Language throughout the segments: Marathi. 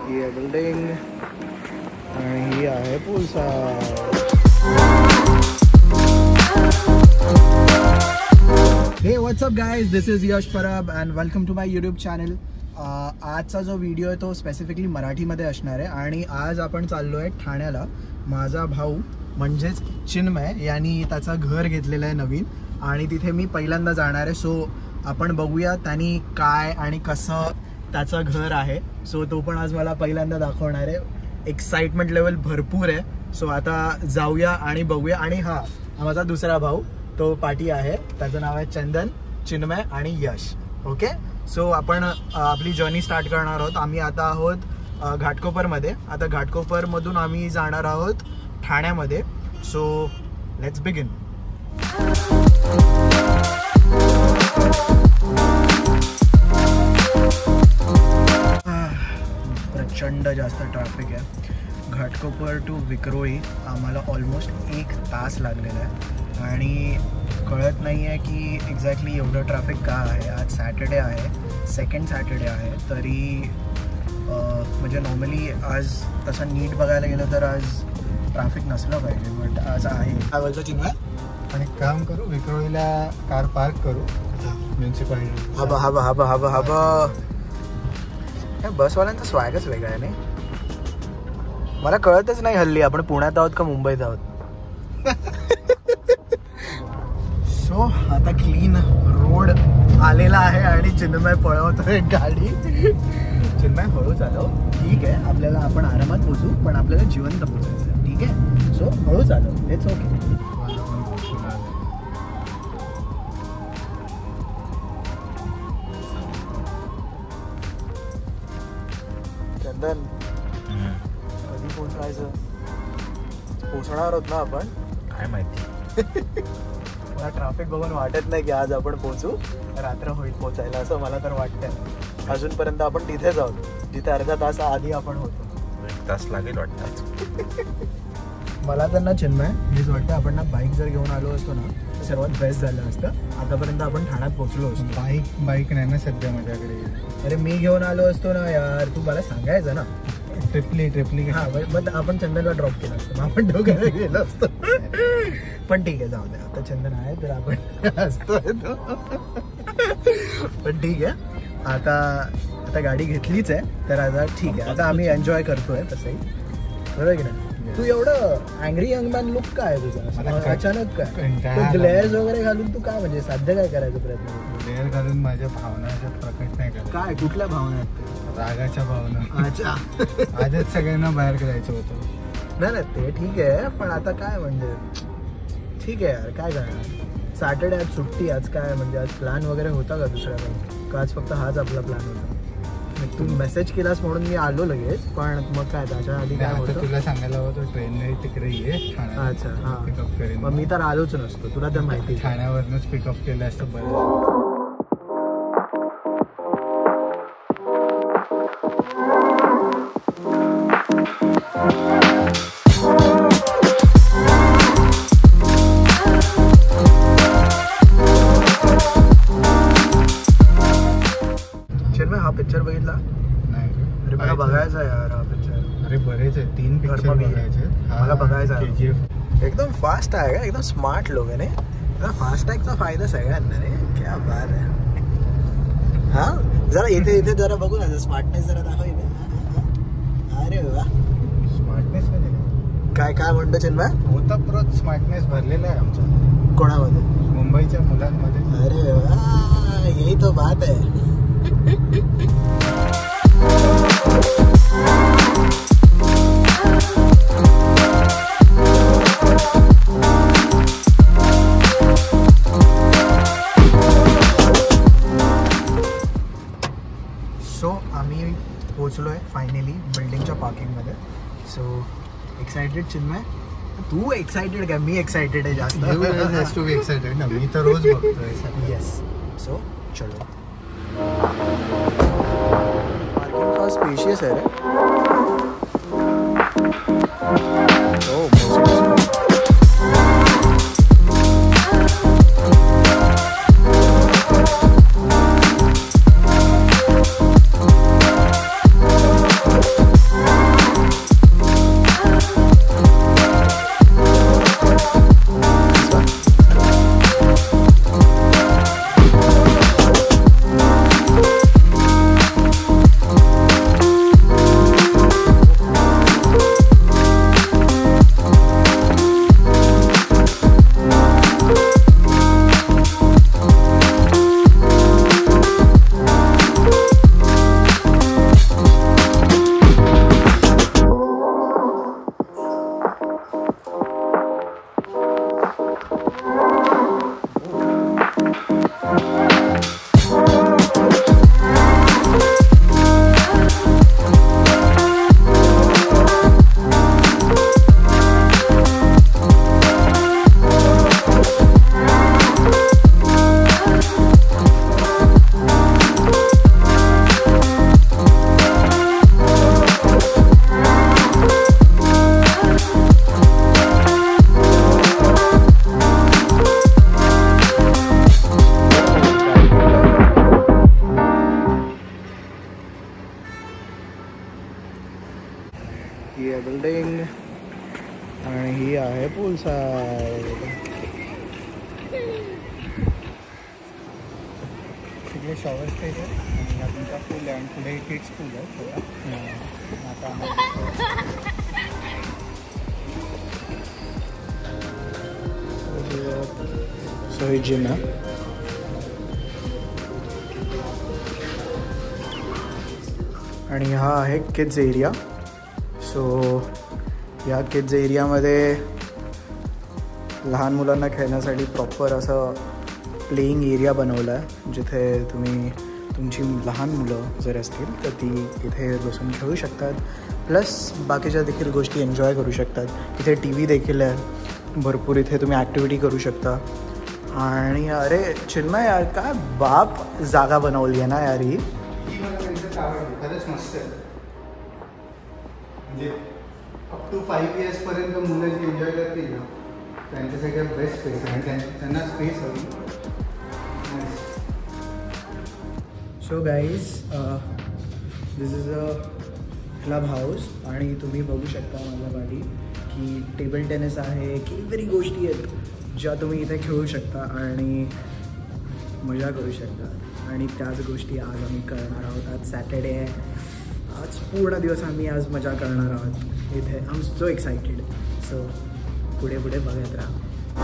ही आहे बिल्डिंग आणि ही आहे पुलसाद. Hey whatsapp guys, this is Yash Parab and welcome to my YouTube channel. आजचा जो व्हिडिओ आहे तो स्पेसिफिकली मराठीमध्ये असणार आहे आणि आज आपण चाललो आहे ठाण्याला. माझा भाऊ म्हणजेच चिन्मय यांनी त्याचं घर घेतलेलं आहे नवीन आणि तिथे मी पहिल्यांदा जाणार आहे. सो आपण बघूया त्यांनी काय आणि कसं त्याचं घर आहे. सो तो पण आज मला पहिल्यांदा दाखवणार आहे. एक्साइटमेंट लेवल भरपूर आहे. सो आता जाऊया आणि बघूया. आणि हा माझा दुसरा भाऊ तो पाटी आहे, त्याचं नाव आहे चंदन, चिन्मय आणि यश. ओके, सो आपण आपली जर्नी स्टार्ट करणार आहोत. आम्ही आता आहोत घाटकोपरमध्ये. आता घाटकोपरमधून आम्ही जाणार आहोत ठाण्यामध्ये. So let's begin. प्रचंड जास्त ट्रॅफिक आहे. घाटकोपर टू विक्रोळी आम्हाला ऑलमोस्ट 1 तास लागलेला आहे आणि कळत नाही आहे की एक्झॅक्टली एवढं ट्रॅफिक का आहे. आज सॅटर्डे आहे, सेकंड सॅटर्डे आहे, तरी म्हणजे नॉर्मली आज तसं नीट बघायला गेलं तर आज ट्रॅफिक नसलं पाहिजे, बट आज आहे. काय बोलतो चिन्मय? आणि काम करू, विक्रोळीला कार पार्क करू म्युन्सिपालिटी. हबा हबा हबा हबा हबा. या बसवाल्यांचा स्वॅगच वेगळा आहे नाही. मला कळतच नाही हल्ली आपण पुण्यात आहोत का मुंबईत आहोत. सो आता क्लीन रोड आलेला आहे आणि चिन्मय पळवतोय गाडी. चिन्मय हळू चालव, ठीक आहे, आपल्याला आपण आरामात पोचू, पण आपल्याला जिवंत पोचायचं, ठीक आहे. सो हळू चालव, इट्स ओके. चंदन, कधी पोचायचं? पोचणार आहोत ना आपण? काय माहिती. मला ट्रॅफिक बघून वाटत नाही की आज आपण पोहोचू. रात्र होईल पोचायला असं मला तर वाटतंय. अजूनपर्यंत आपण तिथेच आहोत जिथे अर्धा तास आधी आपण होतो. 1 तास लागेल वाटतं. मला तर ना चिन्मय हेच वाटतं, आपण ना बाईक जर घेऊन आलो असतो ना तर सर्वात बेस्ट झालं असतं. आतापर्यंत आपण ठाण्यात पोहोचलो असतो. बाईक नाही ना सध्या माझ्याकडे. अरे मी घेऊन आलो असतो ना यार, तू मला सांगायचं ना. ट्रिपली हा, मग आपण चंदनला ड्रॉप केलं असतं, आपण दोघांना गेलो असतो. पण ठीक आहे, जाऊ दे, आता चंदन आहे तर आपण असतोय तो. पण ठीक आहे, आता गाडी घेतलीच आहे तर आता ठीक आहे. आता आम्ही एन्जॉय करतोय तसंही, बरोबर की नाही. तू एवढं अँग्री यंग मॅन लुक काय तुझा अचानक? काय ग्लेअर्स वगैरे घालून तू काय म्हणजे साध्य काय करायचा प्रयत्न करतो? ग्लेअर घालून माझ्या भावना प्रकट नाही करत. काय, कुठल्या भावना आहेत? रागाच्या भावना. अच्छा. आजच सगळ्यांना बाहेर करायचं होतं. नाही ते ठीक आहे, पण आता काय म्हणजे ठीक आहे यार, काय करणार. सॅटर्डे आज सुट्टी, आज काय म्हणजे आज प्लॅन वगैरे होता का दुसरा काही? का आज फक्त हाच आपला प्लॅन होता? तू मेसेज केलास म्हणून मी आलो लगेच, पण मग काय त्याच्या आधी काय होतं? तुला सांगायला होतं ट्रेनने तिकडे ये. अच्छा, हा, पिकअप करेन. मग मी तर आलोच नसतो, तुला तर माहिती. ठाण्यावरनच पिकअप केलं असतं बरं. हा पिक्चर बघितला नाही? अरे मला बघायचा यार हा पिक्चर. अरे बरेच आहे, 3 पिक्चर बघायचे. मला बघायचा. KGF एकदम फास्ट आहे का, एकदम स्मार्ट लोक आहे ना. फास्टॅगचा फायदा सगळ्यांना रे, क्या बात आहे. हा, जरा इथे जरा बघू ना, स्मार्टनेस जरा दाखव इथे. अरे वा, स्मार्टनेस म्हणजे काय म्हणतो चिन्मय? ओतप्रोत स्मार्टनेस भरलेला आहे आमचा. कोणामध्ये? मुंबईच्या मुलांमध्ये. अरे वा, यही तो बात है. सो आम्ही पोचलो आहे फायनली बिल्डिंगच्या पार्किंगमध्ये. So excited Chinmay? तू एक्साइटेड काय? मी एक्साइटेड आहे जास्त. टू बी एक्साइटेड ना, मी तर रोज बघतोय. येस, सो चलो. पार्किंग का स्पेशियस है रे. ही आहे बिल्डिंग आणि ही आहे पूल साईड. तिकडे शॉवर स्टेज आहे आणि हा तुमचा पूल आहे आणि पुढे किड्स पूल आहे थोडा. आता सो ही जिम आहे. आणि हा आहे किड्स एरिया. सो या किड्स एरियामध्ये लहान मुलांना खेळण्यासाठी प्रॉपर असं प्लेइंग एरिया बनवला आहे, जिथे तुम्ही तुमची लहान मुलं जर असतील तर ती इथे बसून खेळू शकतात. प्लस बाकीच्या देखील गोष्टी एन्जॉय करू शकतात. इथे टी व्ही देखील आहे भरपूर. इथे तुम्ही ॲक्टिव्हिटी करू शकता. आणि अरे चिन्मय यार, काय बाप जागा बनवली आहे ना यार ही. खरंच मस्त आहे. म्हणजे अप टू 5 years पर्यंत मुलं जी एन्जॉय करतील ना, त्यांच्यासाठी बेस्ट स्पेस आहे आणि त्यांना स्पेस हवी. So guys, this is a club house आणि तुम्ही बघू शकता माझ्या गाडी की टेबल टेनिस आहे. कितीतरी गोष्टी आहेत ज्या तुम्ही इथे खेळू शकता आणि मजा करू शकता. आणि त्याच गोष्टी आज आम्ही करणार आहोत. आज सॅटर्डे आहे. आज पूर्ण दिवस आम्ही आज मजा करणार आहोत इथे. I am so excited. So पुढे पुढे बघत राहा.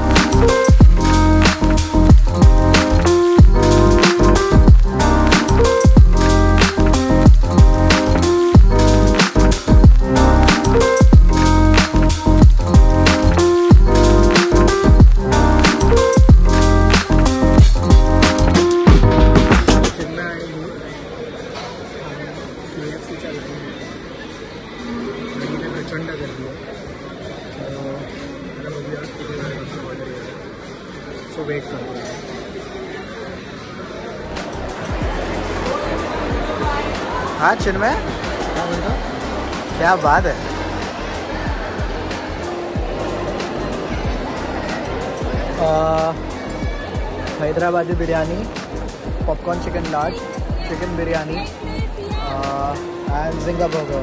प्रचंड गर्दी आहे. सो वेट करतो. हाँ चिन्मय, क्या बात है. Hyderabadi biryani, popcorn chicken large, chicken biryani and Zinga burger.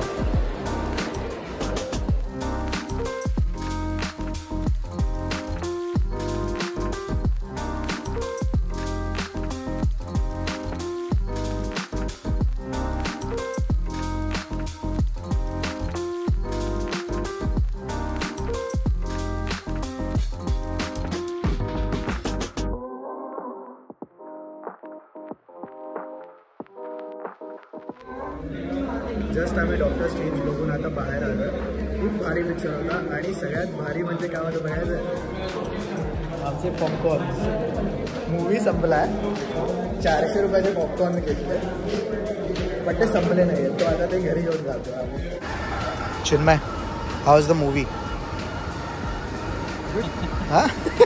Just आम्ही डॉक्टर स्ट्रेंज बघून आता बाहेर आलो. खूप भारी पिक्चर होता आणि सगळ्यात भारी म्हणजे काय होतं बघायचं, आमचे पॉपकॉर्न. मूवी संपला आहे. 400 रुपयाचे पॉपकॉर्न घेतले पण ते संपले नाही आहेत. तो आता ते घरी घेऊन जातो आम्ही. Chinmay, how is the movie? हां,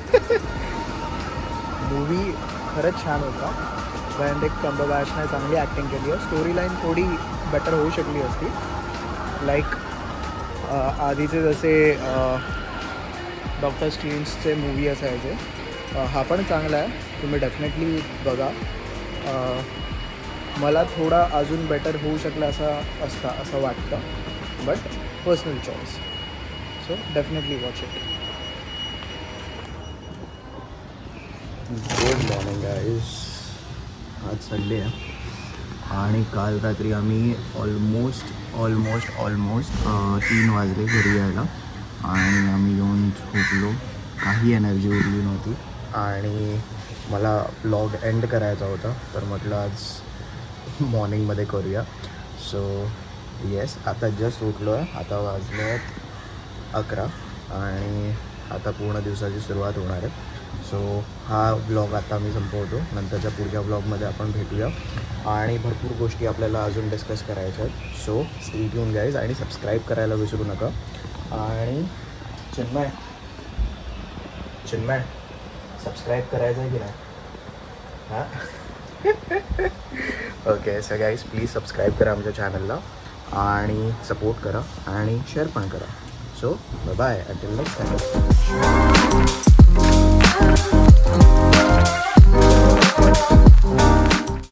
मूवी खरंच छान होता. बेनेडिक्ट कम्बरबॅचने चांगली ॲक्टिंग केली आहे. स्टोरी लाईन थोडी बेटर होऊ शकली असती. लाईक आधीचे जसे डॉक्टर स्ट्रेंजचे मूवी असायचे. हा पण चांगला आहे, तुम्ही डेफिनेटली बघा. मला थोडा अजून बेटर होऊ शकला असं वाटतं, but personal choice. So definitely watch it. Good morning guys. आज संडे आहे आणि काल रात्री आम्ही ऑलमोस्ट 3 वाजले घरी यायला आणि आम्ही येऊन झोपलो. काही एनर्जी उरली नव्हती आणि मला व्लॉग एंड करायचा होता, तर म्हटलं आज मॉर्निंगमध्ये करूया. सो येस, आता जस्ट उठलो आहे. आता वाजले 11 आणि आता पूर्ण दिवसाची सुरुवात होणार आहे. सो हा व्लॉग आता मी संपवतो. नंतरच्या पुढच्या व्लॉगमध्ये आपण भेटूया आणि भरपूर गोष्टी आपल्याला अजून डिस्कस करायच्या आहेत. सो स्टे ट्यून गाईज आणि सबस्क्राईब करायला विसरू नका. आणि चिन्मय सबस्क्राईब करायचं आहे की नाही? हां okay. So guys please subscribe करा आमच्या चॅनलला आणि सपोर्ट करा आणि शेअर पण करा. So bye, until next time.